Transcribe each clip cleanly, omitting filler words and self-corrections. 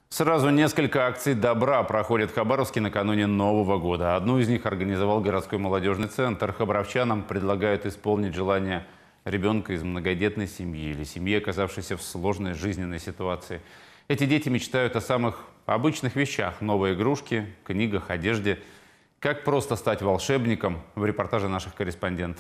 Сразу несколько акций добра проходят в Хабаровске накануне Нового года. Одну из них организовал городской молодежный центр. Хабаровчанам предлагают исполнить желание ребенка из многодетной семьи или семьи, оказавшейся в сложной жизненной ситуации. Эти дети мечтают о самых обычных вещах – новые игрушки, книгах, одежде. Как просто стать волшебником – в репортаже наших корреспондентов.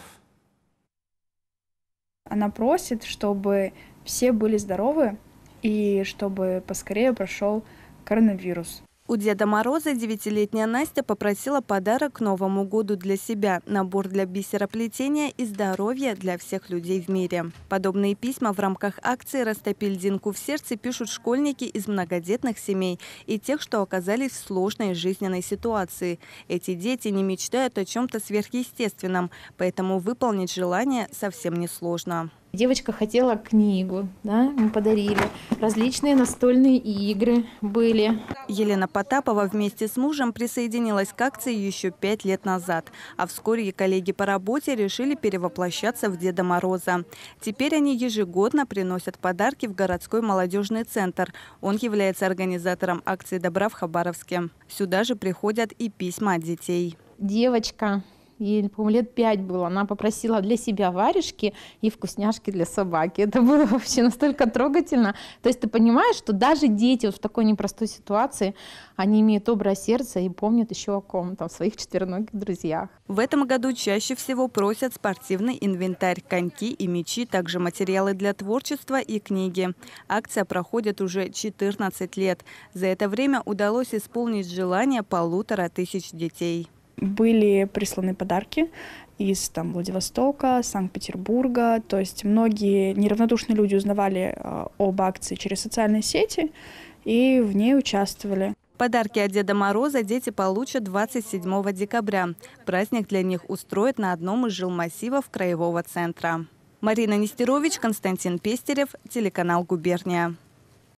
Она просит, чтобы все были здоровы и чтобы поскорее прошел коронавирус. У Деда Мороза 9-летняя Настя попросила подарок к Новому году для себя – набор для бисероплетения и здоровья для всех людей в мире. Подобные письма в рамках акции «Растопи льдинку в сердце» пишут школьники из многодетных семей и тех, что оказались в сложной жизненной ситуации. Эти дети не мечтают о чем-то сверхъестественном, поэтому выполнить желание совсем несложно. Девочка хотела книгу, да, мы подарили. Различные настольные игры были. Елена Потапова вместе с мужем присоединилась к акции еще 5 лет назад. А вскоре коллеги по работе решили перевоплощаться в Деда Мороза. Теперь они ежегодно приносят подарки в городской молодежный центр. Он является организатором акции добра в Хабаровске. Сюда же приходят и письма от детей. Девочка, ей, по-моему, лет 5 было, она попросила для себя варежки и вкусняшки для собаки. Это было вообще настолько трогательно. То есть ты понимаешь, что даже дети вот в такой непростой ситуации, они имеют доброе сердце и помнят еще о ком-то, о своих четвероногих друзьях. В этом году чаще всего просят спортивный инвентарь, коньки и мячи, также материалы для творчества и книги. Акция проходит уже 14 лет. За это время удалось исполнить желание 1500 детей. Были присланы подарки из Владивостока, Санкт-Петербурга. То есть многие неравнодушные люди узнавали об акции через социальные сети и в ней участвовали. Подарки от Деда Мороза дети получат 27 декабря. Праздник для них устроят на одном из жилмассивов краевого центра. Марина Нестерович, Константин Пестерев, телеканал «Губерния».